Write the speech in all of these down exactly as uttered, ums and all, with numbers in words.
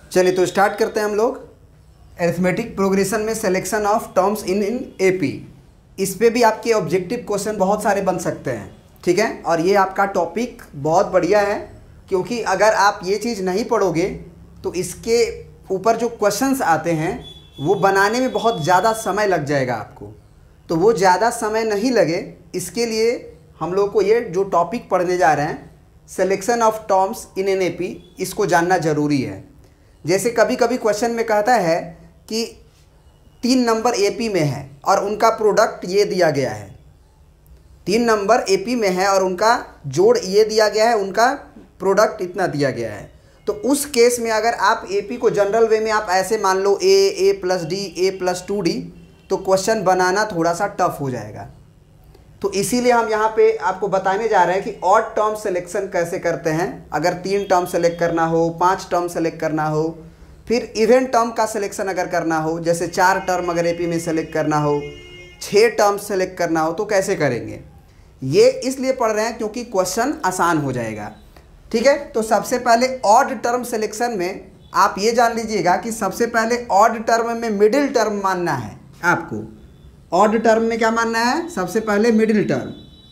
चलिए तो स्टार्ट करते हैं हम लोग अरिथमेटिक प्रोग्रेशन में selection of terms in in AP. इस पे भी आपके ऑब्जेक्टिव क्वेश्चन बहुत सारे बन सकते हैं, ठीक है। और ये आपका टॉपिक बहुत बढ़िया है, क्योंकि अगर आप ये चीज़ नहीं पढ़ोगे तो इसके ऊपर जो क्वेश्चंस आते हैं वो बनाने में बहुत ज़्यादा समय लग जाएगा आपको। तो वो ज़्यादा समय नहीं लगे, इसके लिए हम लोग को ये जो टॉपिक पढ़ने जा रहे हैं selection of terms in an AP, इसको जानना ज़रूरी है। जैसे कभी कभी क्वेश्चन में कहता है कि तीन नंबर एपी में है और उनका प्रोडक्ट ये दिया गया है, तीन नंबर एपी में है और उनका जोड़ ये दिया गया है, उनका प्रोडक्ट इतना दिया गया है। तो उस केस में अगर आप एपी को जनरल वे में आप ऐसे मान लो a a plus d a plus two d, तो क्वेश्चन बनाना थोड़ा सा टफ हो जाएगा। तो इसीलिए हम यहाँ पे आपको बताने जा रहे हैं कि ऑड टर्म सिलेक्शन कैसे करते हैं। अगर तीन टर्म सेलेक्ट करना हो, पांच टर्म सेलेक्ट करना हो, फिर इवन टर्म का सिलेक्शन अगर करना हो, जैसे चार टर्म अगर एपी में सेलेक्ट करना हो, छः टर्म सेलेक्ट करना हो, तो कैसे करेंगे। ये इसलिए पढ़ रहे हैं क्योंकि क्वेश्चन आसान हो जाएगा, ठीक है। तो सबसे पहले ऑड टर्म सिलेक्शन में आप ये जान लीजिएगा कि सबसे पहले ऑड टर्म में मिडिल टर्म मानना है आपको। ऑड टर्म में क्या मानना है, सबसे पहले मिडिल टर्म,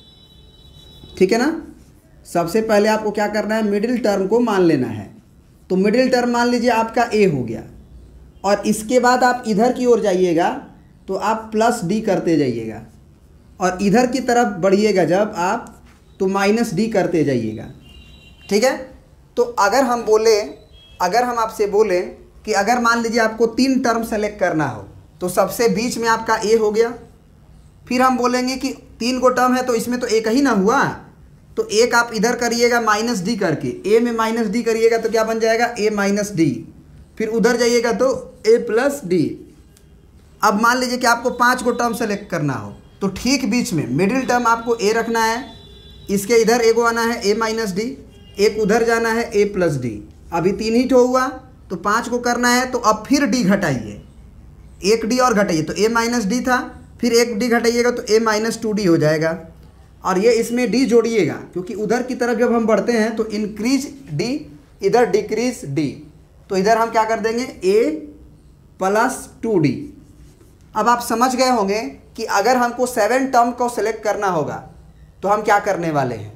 ठीक है ना। सबसे पहले आपको क्या करना है, मिडिल टर्म को मान लेना है। तो मिडिल टर्म मान लीजिए आपका ए हो गया, और इसके बाद आप इधर की ओर जाइएगा तो आप प्लस डी करते जाइएगा, और इधर की तरफ बढ़िएगा जब आप तो माइनस डी करते जाइएगा, ठीक है। तो अगर हम बोले अगर हम आपसे बोलें कि अगर मान लीजिए आपको तीन टर्म सेलेक्ट करना हो, तो सबसे बीच में आपका ए हो गया। फिर हम बोलेंगे कि तीन को टर्म है तो इसमें तो एक ही ना हुआ, तो एक आप इधर करिएगा माइनस डी करके, ए में माइनस डी करिएगा तो क्या बन जाएगा, ए माइनस डी। फिर उधर जाइएगा तो ए प्लस डी। अब मान लीजिए कि आपको पाँच को टर्म सेलेक्ट करना हो, तो ठीक बीच में मिडिल टर्म आपको ए रखना है, इसके इधर ए को आना है ए माइनस डी, एक उधर जाना है ए प्लस डी। अभी तीन ही ठो हुआ, तो पाँच को करना है, तो अब फिर डी घटाइए, एक डी और घटाइए, तो ए माइनस डी था, फिर एक डी घटाइएगा तो ए माइनस टू डी हो जाएगा। और ये इसमें डी जोड़िएगा, क्योंकि उधर की तरफ जब हम बढ़ते हैं तो इंक्रीज डी, इधर डिक्रीज डी, तो इधर हम क्या कर देंगे ए प्लस टू डी। अब आप समझ गए होंगे कि अगर हमको सेवन टर्म को सिलेक्ट करना होगा तो हम क्या करने वाले हैं।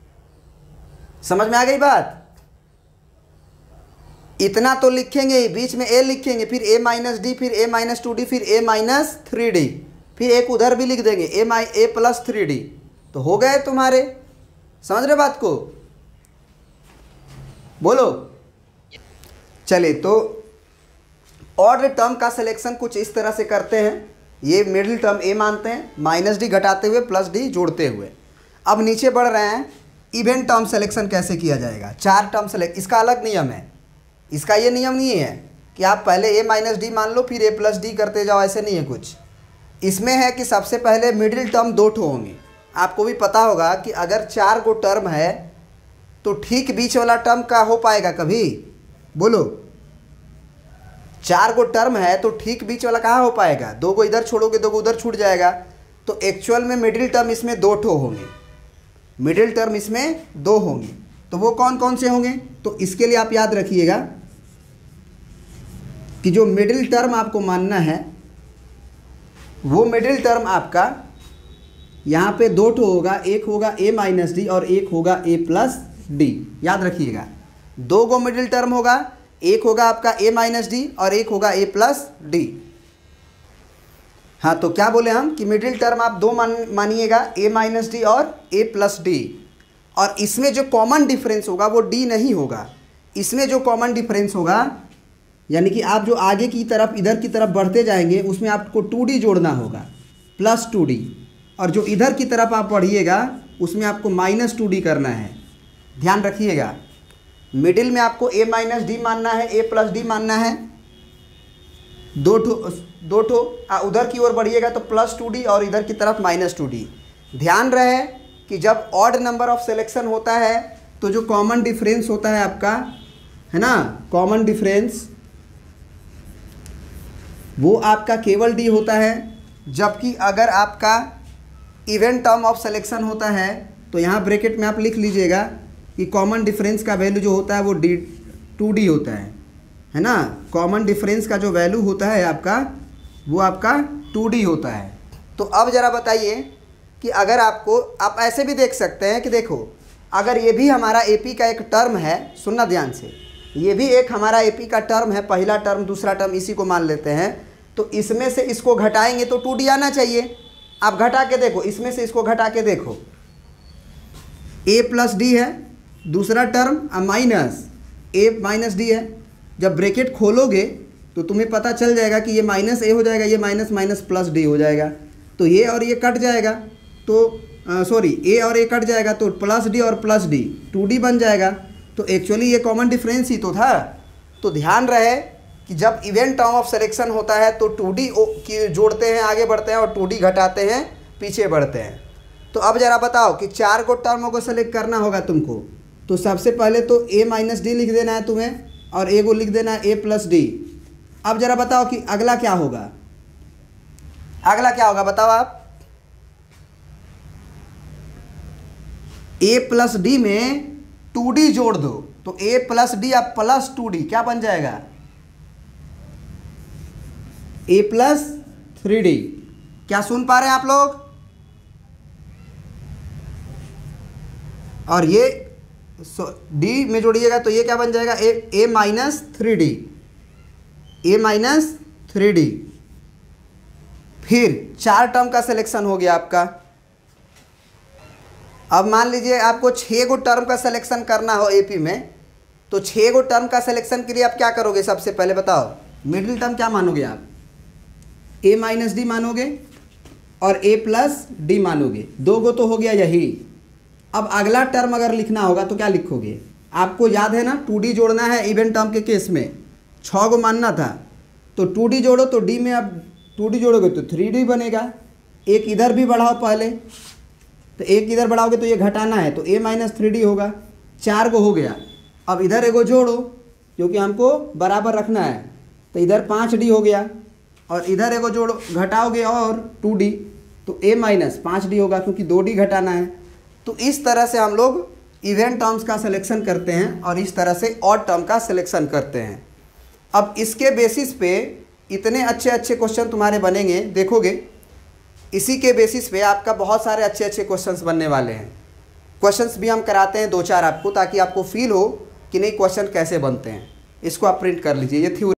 समझ में आ गई बात। इतना तो लिखेंगे, बीच में ए लिखेंगे, फिर ए माइनस डी, फिर ए माइनस टू डी, फिर ए माइनस थ्री डी, फिर एक उधर भी लिख देंगे ए माइ ए प्लस थ्री डी, तो हो गए तुम्हारे। समझ रहे बात को, बोलो। चलिए तो ऑड टर्म का सिलेक्शन कुछ इस तरह से करते हैं। ये मिडिल टर्म ए मानते हैं, माइनस डी घटाते हुए प्लस डी जोड़ते हुए। अब नीचे बढ़ रहे हैं, इवन टर्म सिलेक्शन कैसे किया जाएगा। चार टर्म सेलेक्ट, इसका अलग नियम है। इसका ये नियम नहीं है कि आप पहले ए माइनस डी मान लो फिर ए प्लस डी करते जाओ, ऐसे नहीं है कुछ। इसमें है कि सबसे पहले मिडिल टर्म दो ठो होंगे। आपको भी पता होगा कि अगर चार गो टर्म है तो ठीक बीच वाला टर्म का हो पाएगा कभी, बोलो। चार गो टर्म है तो ठीक बीच वाला कहाँ हो पाएगा, दो गो इधर छोड़ोगे दो गो उधर छूट जाएगा। तो एक्चुअल में मिडिल टर्म इसमें दो ठो होंगे, मिडिल टर्म इसमें दो होंगे। तो वो कौन कौन से होंगे, तो इसके लिए आप याद रखिएगा कि जो मिडिल टर्म आपको मानना है वो मिडिल टर्म आपका यहाँ पे दो ठो होगा, एक होगा ए माइनस डी और एक होगा ए प्लस डी। याद रखिएगा, दो गो मिडिल टर्म होगा, एक होगा आपका ए माइनस डी और एक होगा ए प्लस डी। हाँ, तो क्या बोले हम कि मिडिल टर्म आप दो मान मानिएगा, ए माइनस डी और ए प्लस डी। और इसमें जो कॉमन डिफरेंस होगा वो डी नहीं होगा। इसमें जो कॉमन डिफरेंस होगा, यानी कि आप जो आगे की तरफ इधर की तरफ बढ़ते जाएंगे उसमें आपको टू डी जोड़ना होगा, प्लस टू डी। और जो इधर की तरफ आप बढ़िएगा उसमें आपको माइनस टू डी करना है। ध्यान रखिएगा, मिडिल में आपको ए माइनस डी मानना है, ए प्लस डी मानना है, दो ठो दो ठो उधर की ओर बढ़िएगा तो प्लस टू डी और इधर की तरफ माइनस टू डी। ध्यान रहे कि जब ऑड नंबर ऑफ सिलेक्शन होता है तो जो कॉमन डिफरेंस होता है आपका, है ना, कॉमन डिफरेंस वो आपका केवल डी होता है। जबकि अगर आपका इवन टर्म ऑफ सिलेक्शन होता है तो यहाँ ब्रैकेट में आप लिख लीजिएगा कि कॉमन डिफरेंस का वैल्यू जो होता है वो डी टू डी होता है। है ना, कॉमन डिफरेंस का जो वैल्यू होता है आपका वो आपका टू डी होता है। तो अब ज़रा बताइए कि अगर आपको, आप ऐसे भी देख सकते हैं कि देखो अगर ये भी हमारा एपी का एक टर्म है, सुनना ध्यान से, ये भी एक हमारा एपी का टर्म है, पहला टर्म दूसरा टर्म इसी को मान लेते हैं, तो इसमें से इसको घटाएंगे तो टू डी आना चाहिए। आप घटा के देखो, इसमें से इसको घटा के देखो, ए प्लस डी है दूसरा term minus a minus d है। जब ब्रैकेट खोलोगे तो तुम्हें पता चल जाएगा कि ये माइनस ए हो जाएगा, ये माइनस माइनस प्लस डी हो जाएगा, तो ये और ये कट जाएगा, तो सॉरी ए और ए कट जाएगा तो प्लस डी और प्लस डी टू डी बन जाएगा। तो एक्चुअली ये कॉमन डिफरेंस ही तो था। तो ध्यान रहे कि जब इवेंट टर्म ऑफ सिलेक्शन होता है तो टू डी की जोड़ते हैं आगे बढ़ते हैं और टू डी घटाते हैं पीछे बढ़ते हैं। तो अब ज़रा बताओ कि चार को टर्मों को सेलेक्ट करना होगा तुमको, तो सबसे पहले तो ए माइनस डी लिख देना है तुम्हें और ए को लिख देना है ए प्लस डी। अब ज़रा बताओ कि अगला क्या होगा, अगला क्या होगा बताओ आप। ए प्लस डी में टू डी जोड़ दो तो ए प्लस डी या प्लस टू डी क्या बन जाएगा, ए प्लस थ्री डी। क्या सुन पा रहे हैं आप लोग? और ये डी में जोड़िएगा तो ये क्या बन जाएगा, a a minus three d, a minus three d. फिर चार टर्म का सिलेक्शन हो गया आपका। अब मान लीजिए आपको छः गो टर्म का सिलेक्शन करना हो एपी में, तो छः गो टर्म का सिलेक्शन के लिए आप क्या करोगे, सबसे पहले बताओ मिडिल टर्म क्या मानोगे आप, ए माइनस डी मानोगे और ए प्लस डी मानोगे, दो गो तो हो गया यही। अब अगला टर्म अगर लिखना होगा तो क्या लिखोगे, आपको याद है ना टू डी जोड़ना है इवेंट टर्म के केस में, छः गो मानना था, तो टू डी जोड़ो तो डी में अब टू डी जोड़ोगे तो थ्री डी बनेगा। एक इधर भी बढ़ाओ पहले, तो एक इधर बढ़ाओगे तो ये घटाना है तो ए माइनस थ्री डी होगा, चार गो हो गया। अब इधर एगो जोड़ो क्योंकि हमको बराबर रखना है, तो इधर पाँच डी हो गया और इधर एगो जोड़ो घटाओगे और टू डी तो ए माइनस पाँच डी होगा क्योंकि दो डी घटाना है। तो इस तरह से हम लोग इवेंट टर्म्स का सिलेक्शन करते हैं और इस तरह से ऑड टर्म का सिलेक्शन करते हैं। अब इसके बेसिस पे इतने अच्छे अच्छे क्वेश्चन तुम्हारे बनेंगे, देखोगे इसी के बेसिस पे आपका बहुत सारे अच्छे अच्छे क्वेश्चंस बनने वाले हैं। क्वेश्चंस भी हम कराते हैं दो चार आपको, ताकि आपको फील हो कि नहीं क्वेश्चन कैसे बनते हैं। इसको आप प्रिंट कर लीजिए, ये थ्योरी